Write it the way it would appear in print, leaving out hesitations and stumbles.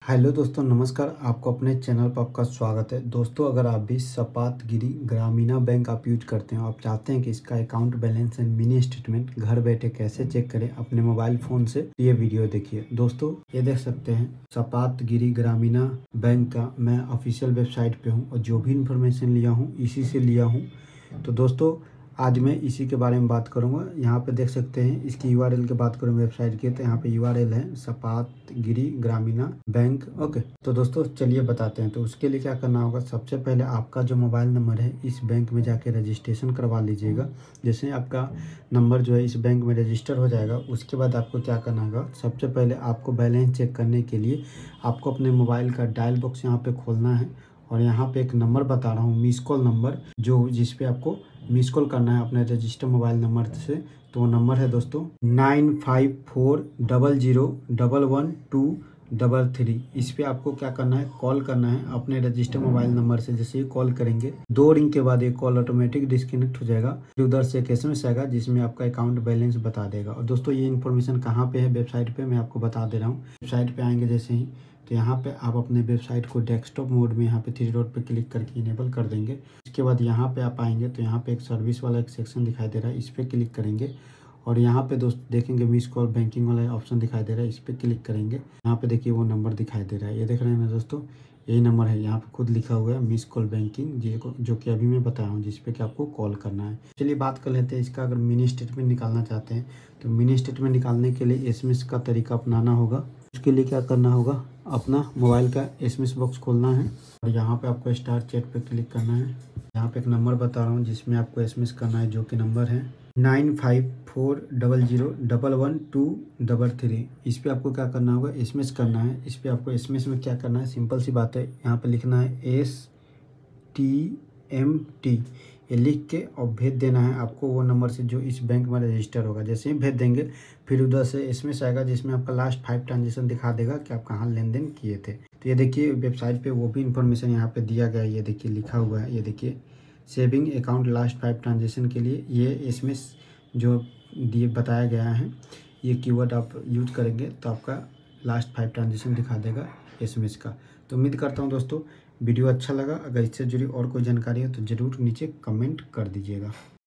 Hello दोस्तों, नमस्कार। आपको अपने चैनल पर आपका स्वागत है। दोस्तों, अगर आप भी सपातगिरी ग्रामीण बैंक आप यूज करते हैं, आप चाहते हैं कि इसका account balance and mini statement घर बैठे कैसे चेक करें अपने मोबाइल फ़ोन से, तो ये वीडियो देखिए। दोस्तों, ये देख सकते हैं सपातगिरी ग्रामीण बैंक का मैं ऑफिशियल वेबसाइट पे हूँ और जो भी इंफॉर्मेशन लिया हूँ इसी से लिया हूँ। तो दोस्तों, आज मैं इसी के बारे में बात करूंगा। यहाँ पे देख सकते हैं इसकी यूआरएल की बात करूँ वेबसाइट की, तो यहाँ पे यूआरएल है सपातगिरी ग्रामीण बैंक। ओके, तो दोस्तों चलिए बताते हैं। तो उसके लिए क्या करना होगा, सबसे पहले आपका जो मोबाइल नंबर है इस बैंक में जाके रजिस्ट्रेशन करवा लीजिएगा। जैसे आपका नंबर जो है इस बैंक में रजिस्टर हो जाएगा, उसके बाद आपको क्या करना होगा, सबसे पहले आपको बैलेंस चेक करने के लिए आपको अपने मोबाइल का डायल बॉक्स यहाँ पे खोलना है और यहाँ पे एक नंबर बता रहा हूँ, मिस कॉल नंबर, जो जिस पे आपको मिस कॉल करना है अपने रजिस्टर मोबाइल नंबर से। तो वो नंबर है दोस्तों 9540011233। इस पे आपको क्या करना है, कॉल करना है अपने रजिस्टर मोबाइल नंबर से। जैसे ही कॉल करेंगे 2 रिंग के बाद एक कॉल ऑटोमेटिक डिस्कनेक्ट हो जाएगा, फिर उधर से एक SMS आएगा जिसमें आपका अकाउंट बैलेंस बता देगा। और दोस्तों, ये इन्फॉर्मेशन कहाँ पे है वेबसाइट पे, मैं आपको बता दे रहा हूँ। वेबसाइट पे आएंगे जैसे ही, तो यहाँ पे आप अपने वेबसाइट को डेस्कटॉप मोड में यहाँ पे 3 डॉट पे क्लिक करके इनेबल कर देंगे। इसके बाद यहाँ पे आप आएंगे तो यहाँ पे एक सर्विस वाला एक सेक्शन दिखाई दे रहा है, इस पर क्लिक करेंगे और यहाँ पे दोस्त देखेंगे मिस कॉल बैंकिंग वाला ऑप्शन दिखाई दे रहा है, इस पर क्लिक करेंगे। यहाँ पे देखिए वो नंबर दिखाई दे रहा है, ये देख रहे हैं ना दोस्तों, यही नंबर है। यहाँ पे खुद लिखा हुआ है मिस कॉल बैंकिंग, जो कि अभी मैं बताया हूँ, जिसपे कि आपको कॉल करना है। चलिए बात कर लेते हैं इसका। अगर मिनी स्टेटमेंट निकालना चाहते हैं तो मिनी स्टेटमेंट निकालने के लिए SMS का तरीका अपनाना होगा। उसके लिए क्या करना होगा, अपना मोबाइल का SMS बॉक्स खोलना है और यहाँ पे आपको स्टार चैट पे क्लिक करना है। यहाँ पे एक नंबर बता रहा हूँ जिसमें आपको SMS करना है, जो कि नंबर है 9540011233। इस पे आपको क्या करना होगा, SMS करना है। इस पे आपको SMS में क्या करना है, सिंपल सी बात है, यहाँ पे लिखना है STMT, ये लिख के और भेज देना है आपको वो नंबर से जो इस बैंक में रजिस्टर होगा। जैसे ही भेज देंगे फिर उधर से SMS आएगा जिसमें आपका लास्ट 5 ट्रांजेक्शन दिखा देगा कि आप कहाँ लेन देन किए थे। तो ये देखिए वेबसाइट पे वो भी इंफॉर्मेशन यहाँ पे दिया गया है, ये देखिए लिखा हुआ है, ये देखिए सेविंग अकाउंट लास्ट 5 ट्रांजेक्शन के लिए ये SMS जो दिए बताया गया है, ये कीवर्ड आप यूज करेंगे तो आपका लास्ट 5 ट्रांजेक्शन दिखा देगा SMS का। तो उम्मीद करता हूँ दोस्तों वीडियो अच्छा लगा। अगर इससे जुड़ी और कोई जानकारी हो तो ज़रूर नीचे कमेंट कर दीजिएगा।